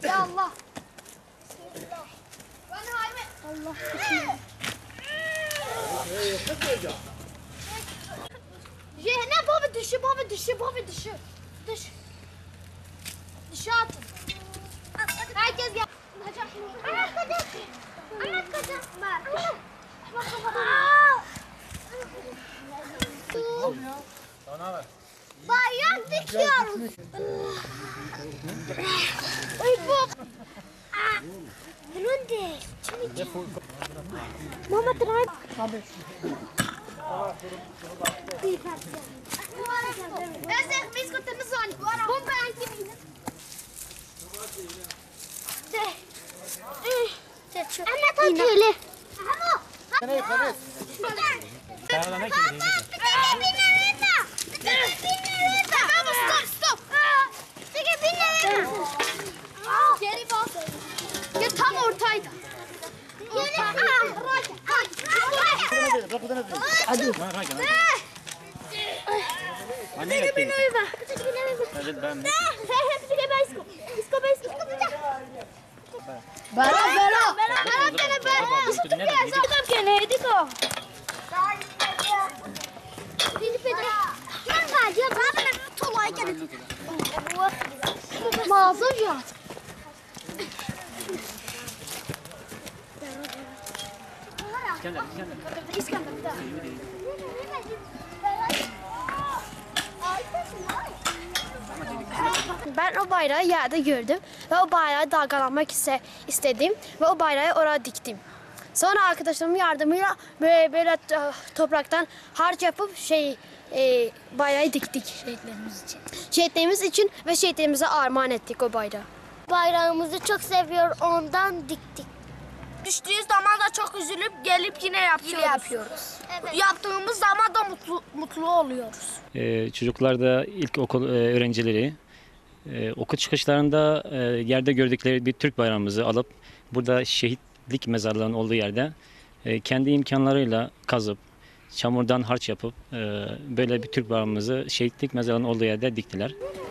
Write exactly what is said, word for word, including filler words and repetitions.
Ya Allah. Bismillah. Ben hayme. Allah. Ne baba düşü baba düşü baba düşü. Düş. Düşü atın. Herkes gel. Anlat kocam. Anlat kocam. Bayram dikiyoruz. Ay bu. Bunun değil. Mama try. Tabii. Essa é a escutando os olhos. Vamos para aqui, menina. Ana tá dele. Peraí, peraí. Cara, não é que Vamos, stop, stop. Sige binle. Geri bas. Ya tam ortaydı. Hadi. Sige binle uyma. Sige binle uyma. Evet ben. Sige baysko. Isko baysko. Bera, bera. Bera tane bera. Isko kene ediko. Dili pedre. Yan var ya bana bir tolay geldi. Mağazı ya. İskender, İskender. İskender bir daha. Ben o bayrağı yerde gördüm ve o bayrağı dalgalanmak ise istedim ve o bayrağı oraya diktim. Sonra arkadaşlarımın yardımıyla böyle, böyle topraktan harç yapıp şey e, bayrağı diktik şehitlerimiz için. Şehitlerimiz için ve şehitlerimize armağan ettik o bayrağı. Bayrağımızı çok seviyor, ondan diktik. Düştüğü zaman da çok üzülüp gelip yine yapıyoruz. Yine yapıyoruz. Evet. Yaptığımız zaman da mutlu, mutlu oluyoruz. Ee, çocuklar da ilkokul e, öğrencileri e, okul çıkışlarında e, yerde gördükleri bir Türk bayrağımızı alıp burada şehitlik mezarlığının olduğu yerde e, kendi imkanlarıyla kazıp çamurdan harç yapıp e, böyle bir Türk bayrağımızı şehitlik mezarlığının olduğu yerde diktiler.